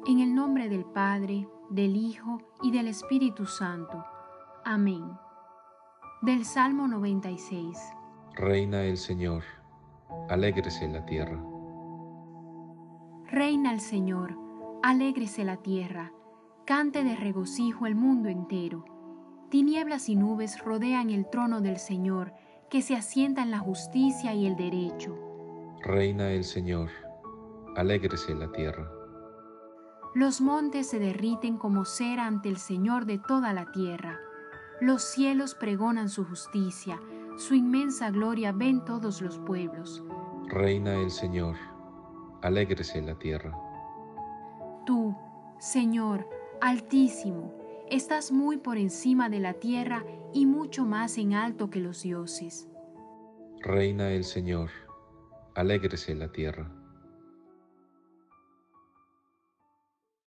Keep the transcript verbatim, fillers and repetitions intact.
En el nombre del Padre, del Hijo y del Espíritu Santo. Amén. Del Salmo noventa y seis. Reina el Señor, alégrese la tierra. Reina el Señor, alégrese la tierra, cante de regocijo el mundo entero. Tinieblas y nubes rodean el trono del Señor, que se asienta en la justicia y el derecho. Reina el Señor, alégrese la tierra. Los montes se derriten como cera ante el Señor de toda la tierra. Los cielos pregonan su justicia, su inmensa gloria ven todos los pueblos. Reina el Señor, alégrese la tierra. Tú, Señor, Altísimo, estás muy por encima de la tierra y mucho más en alto que los dioses. Reina el Señor, alégrese la tierra.